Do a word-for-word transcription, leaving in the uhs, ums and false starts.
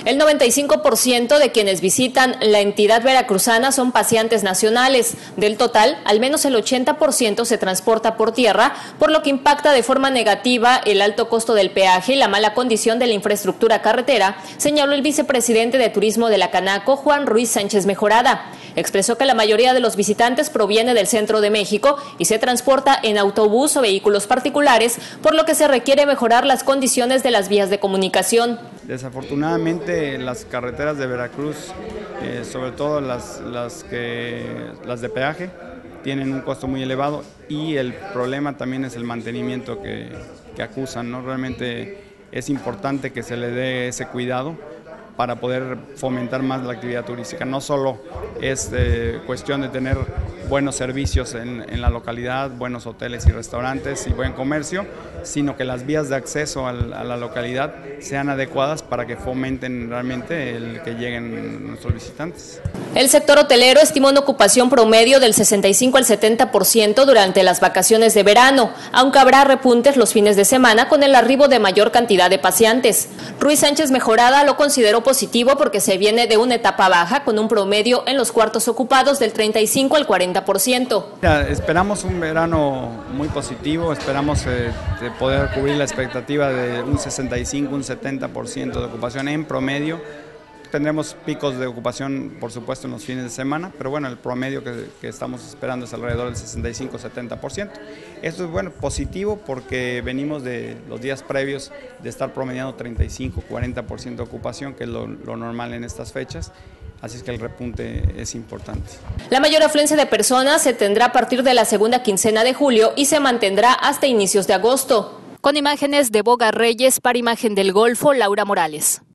El noventa y cinco por ciento de quienes visitan la entidad veracruzana son paseantes nacionales. Del total, al menos el ochenta por ciento se transporta por tierra, por lo que impacta de forma negativa el alto costo del peaje y la mala condición de la infraestructura carretera, señaló el vicepresidente de Turismo de la Canaco, Juan Ruiz Sánchez Mejorada. Expresó que la mayoría de los visitantes proviene del centro de México y se transporta en autobús o vehículos particulares, por lo que se requiere mejorar las condiciones de las vías de comunicación. Desafortunadamente las carreteras de Veracruz, eh, sobre todo las, las, que, las de peaje, tienen un costo muy elevado y el problema también es el mantenimiento que, que acusan, ¿no? Realmente es importante que se le dé ese cuidado para poder fomentar más la actividad turística. No solo es eh, cuestión de tener buenos servicios en, en la localidad, buenos hoteles y restaurantes y buen comercio, sino que las vías de acceso al, a la localidad sean adecuadas para que fomenten realmente el que lleguen nuestros visitantes. El sector hotelero estimó una ocupación promedio del sesenta y cinco al setenta por ciento durante las vacaciones de verano, aunque habrá repuntes los fines de semana con el arribo de mayor cantidad de paseantes. Ruiz Sánchez Mejorada lo consideró positivo porque se viene de una etapa baja con un promedio en los cuartos ocupados del treinta y cinco al cuarenta por ciento. Ya, esperamos un verano muy positivo, esperamos eh, de poder cubrir la expectativa de un sesenta y cinco, un setenta por ciento de ocupación en promedio. Tendremos picos de ocupación, por supuesto, en los fines de semana, pero bueno, el promedio que, que estamos esperando es alrededor del sesenta y cinco a setenta por ciento. Esto es bueno, positivo porque venimos de los días previos de estar promediando treinta y cinco a cuarenta por ciento de ocupación, que es lo, lo normal en estas fechas. Así es que el repunte es importante. La mayor afluencia de personas se tendrá a partir de la segunda quincena de julio y se mantendrá hasta inicios de agosto. Con imágenes de Boga Reyes para Imagen del Golfo, Laura Morales.